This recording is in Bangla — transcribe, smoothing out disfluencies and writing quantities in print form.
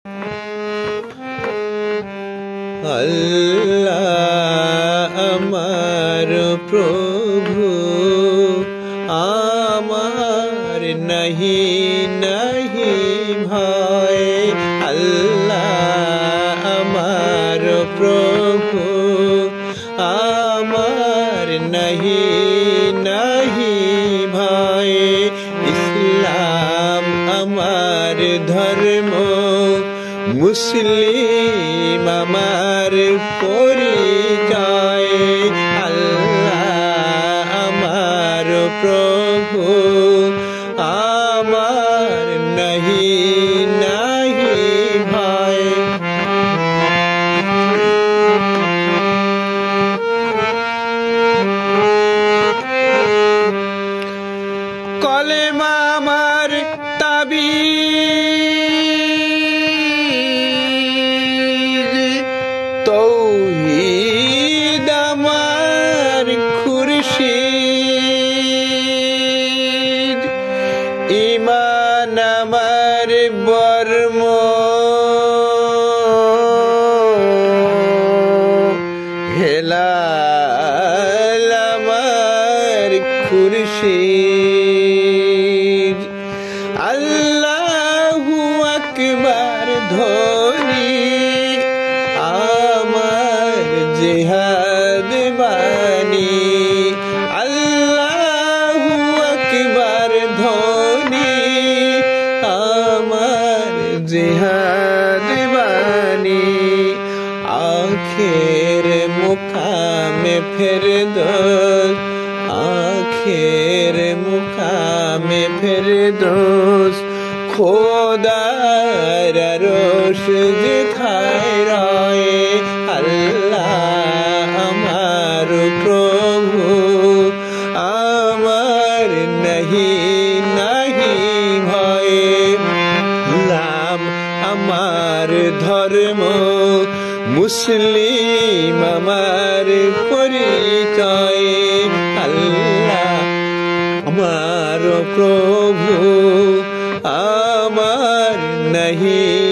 আল্লাহ আমার প্রভু, আমার নাহি নাহি ভয়। আল্লাহ আমার প্রভু, আমার নাহি নাহি ভয়। ইসলাম আমার ধর্ম, মুসলিম আমার পরিচয়। আল্লাহ আমার প্রভু, আমার নাহি নাহি ভয়। কলেমা আমার তাবিজ, তৌহিদ আমার খুরশিদ, ঈমান আমার বর্ম, হেলাল আমার খুরশিদ। আল্লাহু আকবার ধ্বনি আমার জিহাদ বাণী। আল্লাহু আকবার ধ্বনি আমার জিহাদ বাণী। আখের মুকামে ফেরদৌস, আখের মুকামে ফেরদৌস, খোদার আরশ যেথায় রয়। আল্লাহ আমার প্রভু, আমার নাহি নাহি ভয়। নাম আমার ধর্ম, মুসলিম আমার পরিচয়। আল্লাহ আমার প্রভু, আমার নাহি